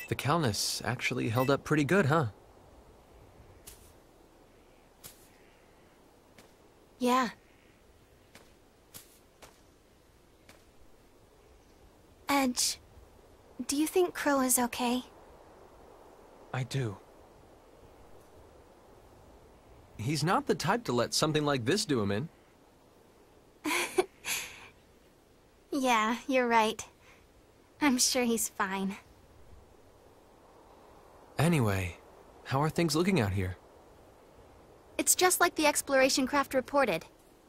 The Calnus actually held up pretty good, huh? Yeah. Edge, do you think Crow is okay? I do. He's not the type to let something like this do him in. Yeah, you're right. I'm sure he's fine. Anyway, how are things looking out here? It's just like the exploration craft reported.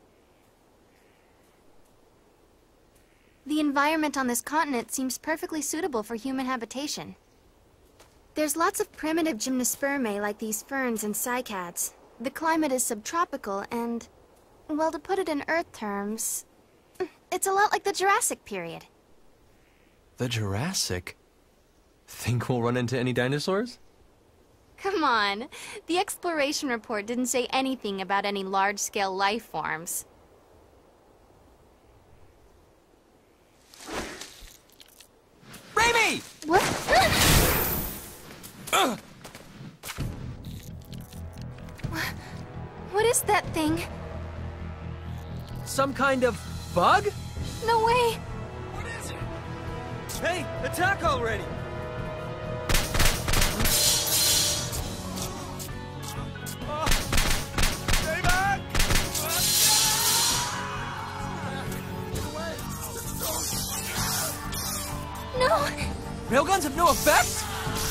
The environment on this continent seems perfectly suitable for human habitation. There's lots of primitive gymnospermae like these ferns and cycads. The climate is subtropical and, well, to put it in Earth terms, it's a lot like the Jurassic period. The Jurassic? Think we'll run into any dinosaurs? Come on, the exploration report didn't say anything about any large-scale life forms. Raimi! What? What is that thing? Some kind of bug? No way! What is it? Hey, attack already! Stay back! No! Railguns have no effect?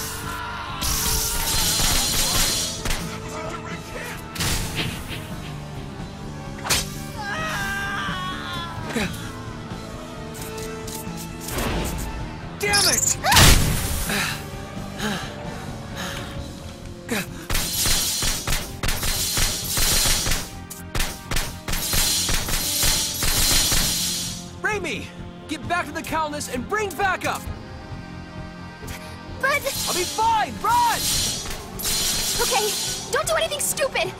Damn it! Raimi! Get back to the Calnus and bring backup! But... I'll be fine! Run! Okay, don't do anything stupid!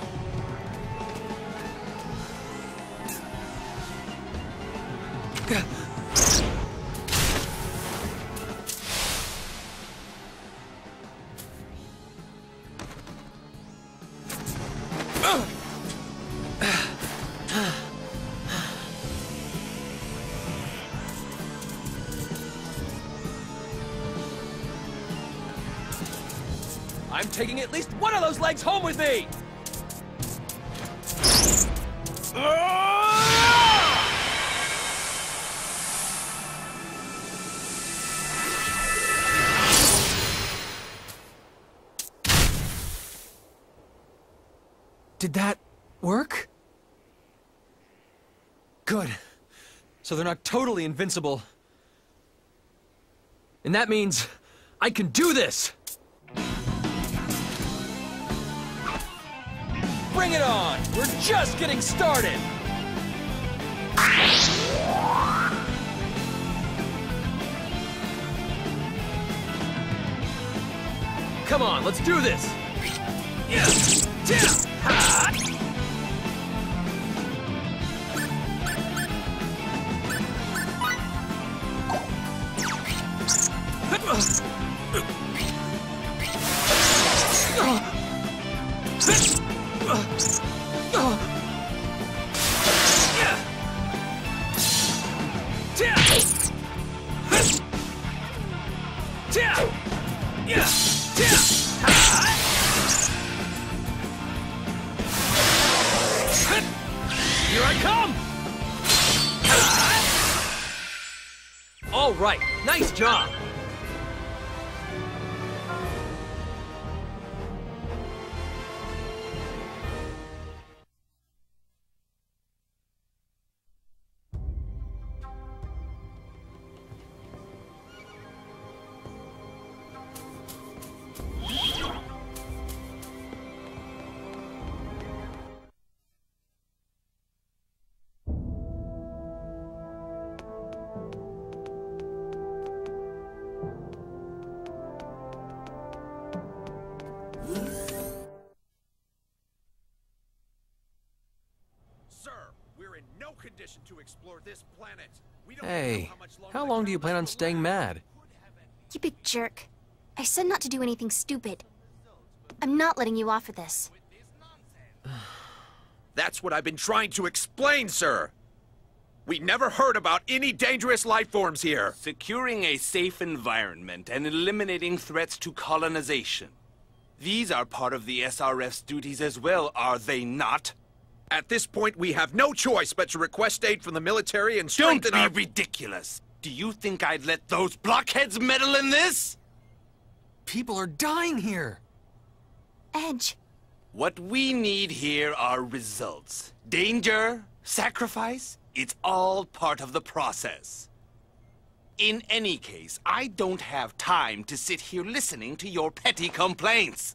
I'm taking at least one of those legs home with me! Did that work? Good. So they're not totally invincible. And that means I can do this! Bring it on! We're just getting started! Come on, let's do this! Here I come! All right, nice job! Condition to explore this planet. Hey, how long do you plan on staying mad? You big jerk. I said not to do anything stupid. I'm not letting you off for this. That's what I've been trying to explain, sir. We never heard about any dangerous life forms here. Securing a safe environment and eliminating threats to colonization. These are part of the SRF's duties as well, are they not? At this point, we have no choice but to request aid from the military and strengthen Don't be ridiculous. Do you think I'd let those blockheads meddle in this? People are dying here. Edge. What we need here are results. Danger, sacrifice, it's all part of the process. In any case, I don't have time to sit here listening to your petty complaints.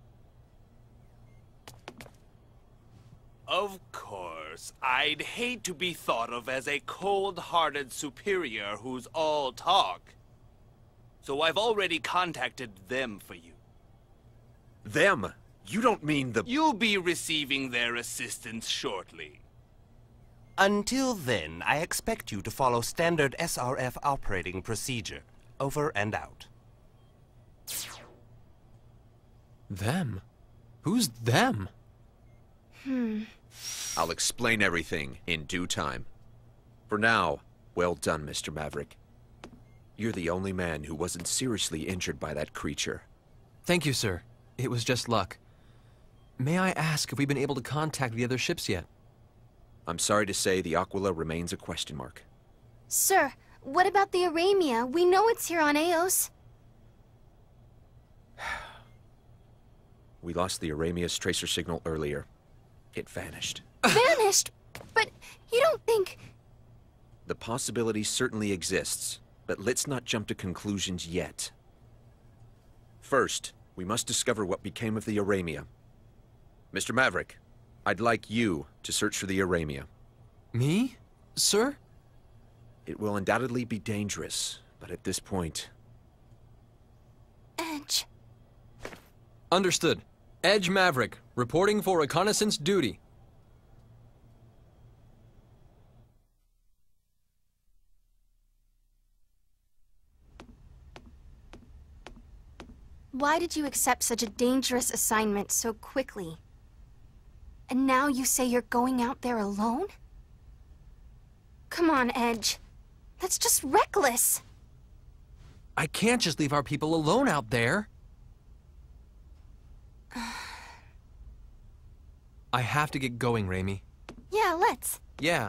Of course, I'd hate to be thought of as a cold-hearted superior who's all talk. So I've already contacted them for you. Them? You don't mean the... You'll be receiving their assistance shortly. Until then, I expect you to follow standard SRF operating procedure. Over and out. Them? Who's them? I'll explain everything in due time. For now, well done, Mr. Maverick. You're the only man who wasn't seriously injured by that creature. Thank you, sir. It was just luck. May I ask if we've been able to contact the other ships yet? I'm sorry to say the Aquila remains a question mark. Sir, what about the Aramia? We know it's here on Eos. We lost the Aramia's tracer signal earlier. It vanished. Vanished? But you don't think... The possibility certainly exists, but let's not jump to conclusions yet. First, we must discover what became of the Aramia. Mr. Maverick, I'd like you to search for the Aramia. Me? Sir? It will undoubtedly be dangerous, but at this point... Edge. Understood. Edge Maverick, reporting for reconnaissance duty. Why did you accept such a dangerous assignment so quickly? And now you say you're going out there alone? Come on, Edge. That's just reckless. I can't just leave our people alone out there. I have to get going, Raimi. Yeah, let's. Yeah.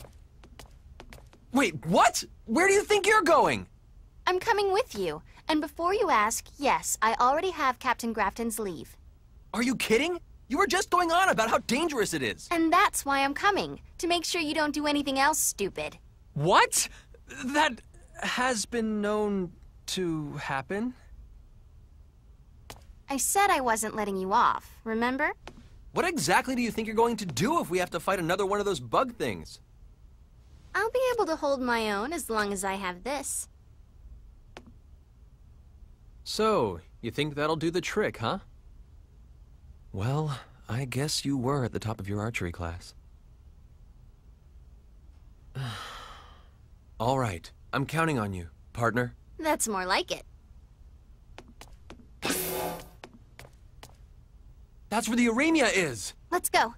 Wait, what? Where do you think you're going? I'm coming with you. And before you ask, yes, I already have Captain Grafton's leave. Are you kidding? You were just going on about how dangerous it is. And that's why I'm coming. To make sure you don't do anything else stupid. What? That has been known to happen? I said I wasn't letting you off, remember? What exactly do you think you're going to do if we have to fight another one of those bug things? I'll be able to hold my own as long as I have this. So, you think that'll do the trick, huh? Well, I guess you were at the top of your archery class. All right, I'm counting on you, partner. That's more like it. That's where the Aramia is! Let's go.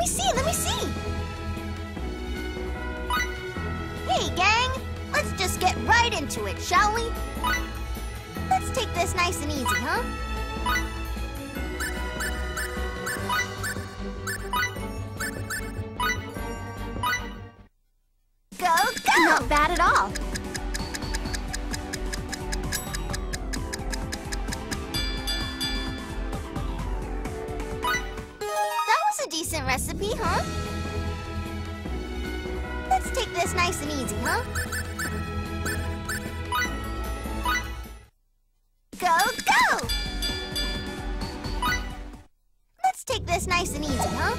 me see, let me see. Hey, gang. Let's just get right into it, shall we? Let's take this nice and easy, huh? Go, go! Not bad at all. That was a decent recipe, huh? Let's take this nice and easy, huh? Go, go! Let's take this nice and easy, huh?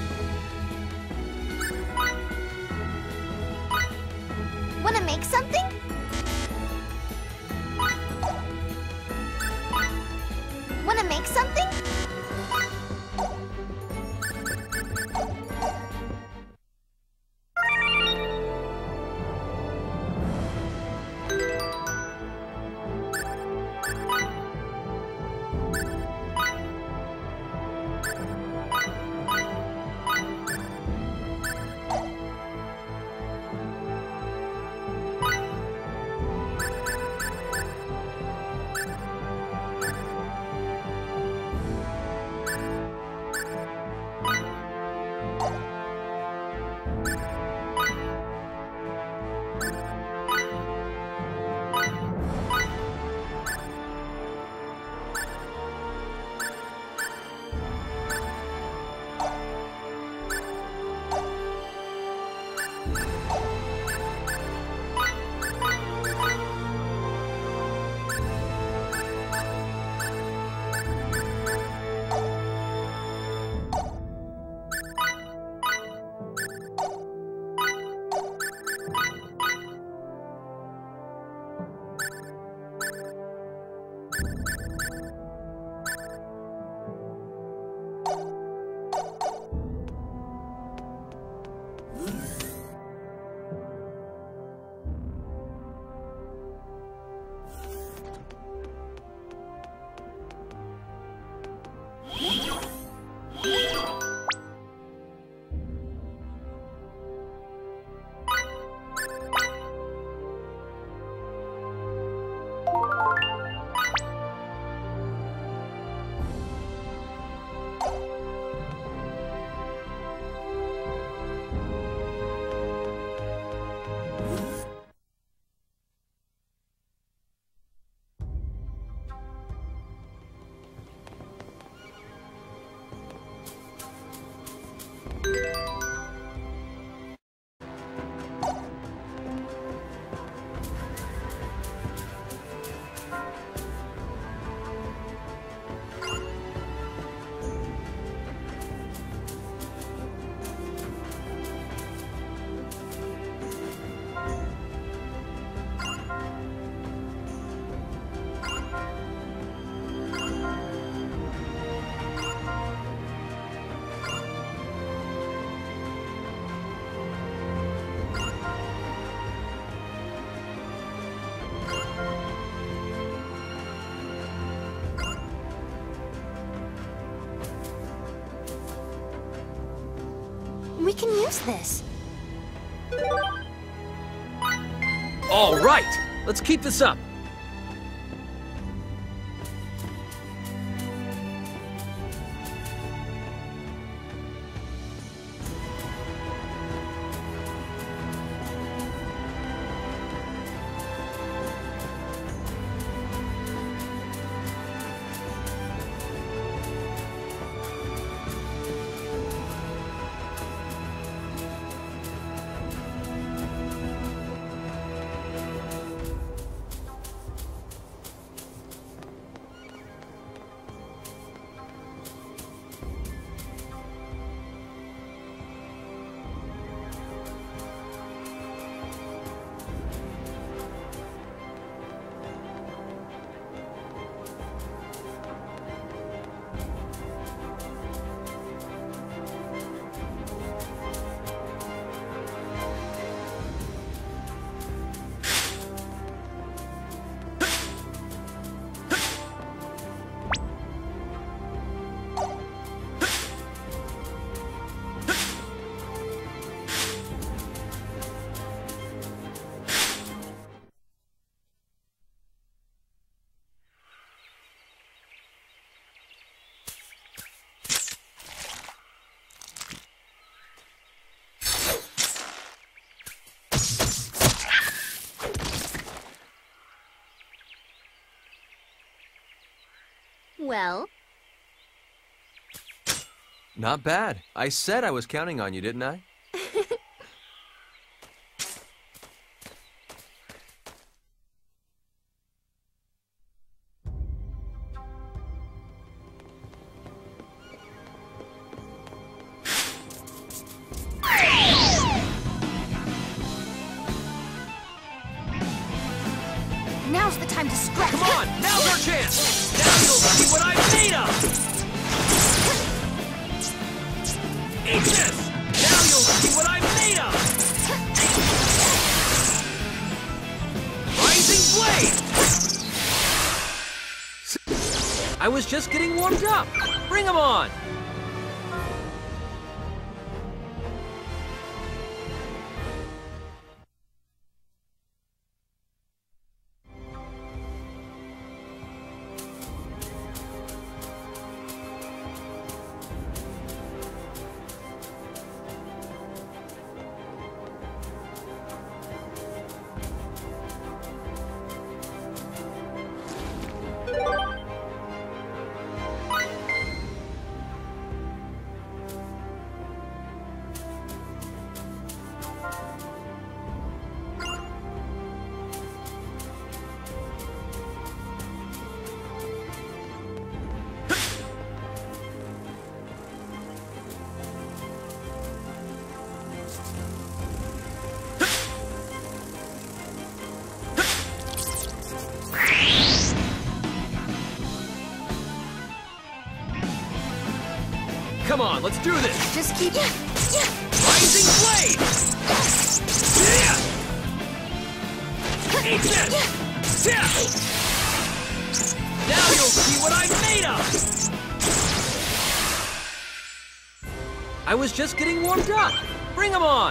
Wanna make something? Wanna make something? We can use this. All right, let's keep this up. Well, Not bad. I said I was counting on you, didn't I? Now's the time to scratch. Come on! Now's our chance! Now you'll see what I'm made of! Eat this! Now you'll see what I'm made of! Rising Blade! I was just getting warmed up! Bring 'em on! Come on, let's do this! Just keep... Rising Blade! Eat this! Now you'll see what I'm made of! I was just getting warmed up! Bring 'em on!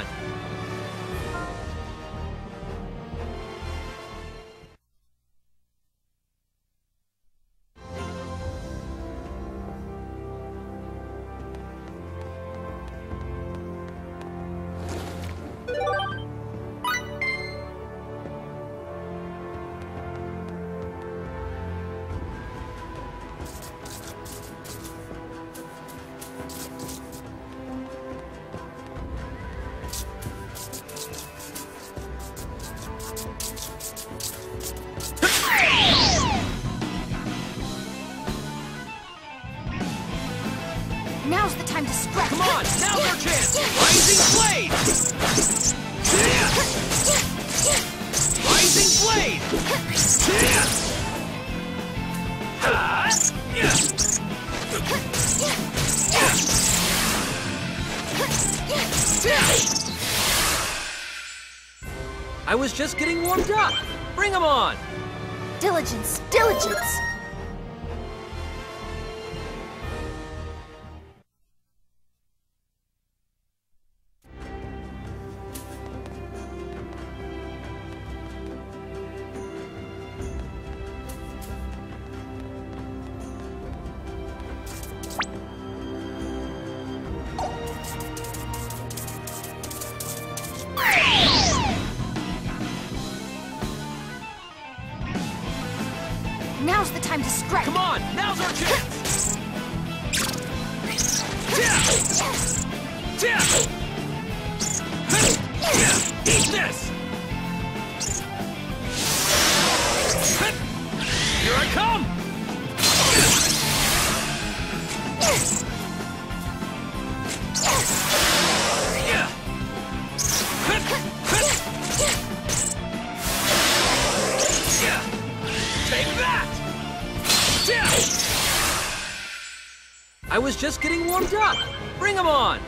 Now's the time to scratch. Come on, now's our chance! Rising Blade! Rising Blade! I was just getting warmed up! Bring 'em on! Diligence, diligence. Now's the time to scratch. Come on, now's our chance! Eat this! Here I come! Take that! I was just getting warmed up! Bring 'em on!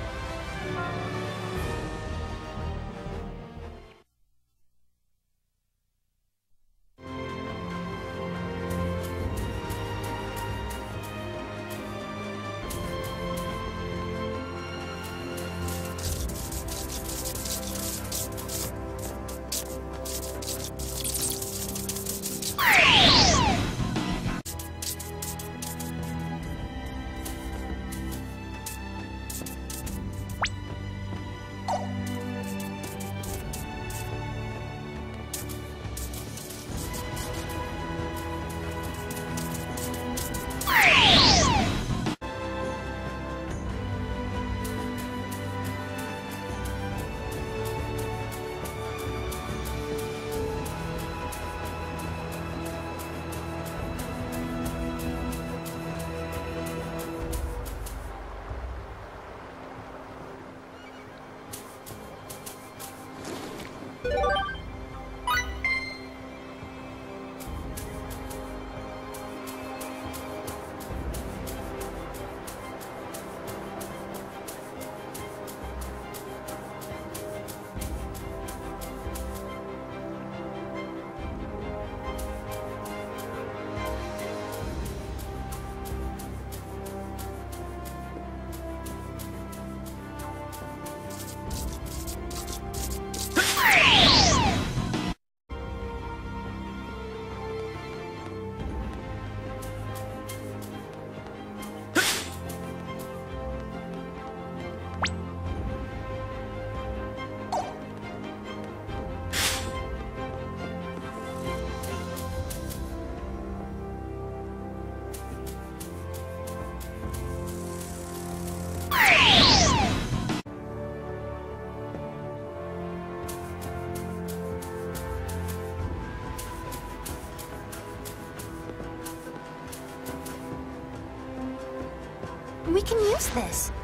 We can use this.